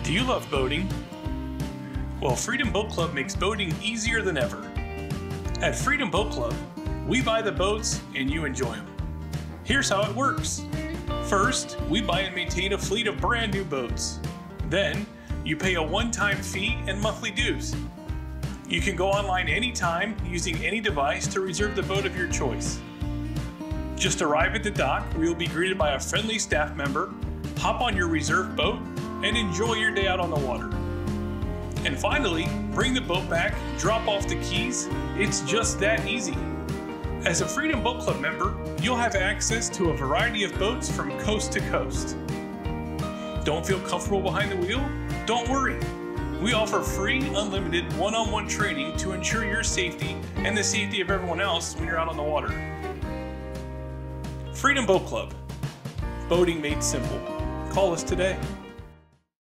Do you love boating? Well, Freedom Boat Club makes boating easier than ever. At Freedom Boat Club, we buy the boats and you enjoy them. Here's how it works. First, we buy and maintain a fleet of brand new boats. Then, you pay a one-time fee and monthly dues. You can go online anytime using any device to reserve the boat of your choice. Just arrive at the dock where you'll be greeted by a friendly staff member, hop on your reserved boat, and enjoy your day out on the water. And finally, bring the boat back, drop off the keys. It's just that easy. As a Freedom Boat Club member, you'll have access to a variety of boats from coast to coast. Don't feel comfortable behind the wheel? Don't worry. We offer free, unlimited, one-on-one training to ensure your safety and the safety of everyone else when you're out on the water. Freedom Boat Club. Boating made simple. Call us today.